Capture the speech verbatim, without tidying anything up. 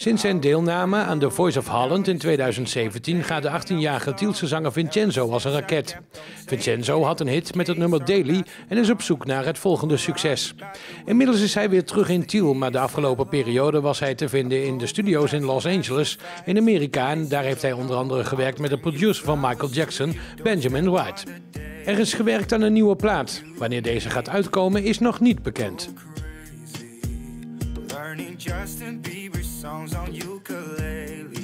Sinds zijn deelname aan The Voice of Holland in tweeduizend zeventien gaat de achttienjarige Tielse zanger Vincenzo als een raket. Vincenzo had een hit met het nummer Daily en is op zoek naar het volgende succes. Inmiddels is hij weer terug in Tiel, maar de afgelopen periode was hij te vinden in de studio's in Los Angeles in Amerika en daar heeft hij onder andere gewerkt met de producer van Michael Jackson, Benjamin White. Er is gewerkt aan een nieuwe plaat. Wanneer deze gaat uitkomen is nog niet bekend. Justin Bieber songs on ukulele.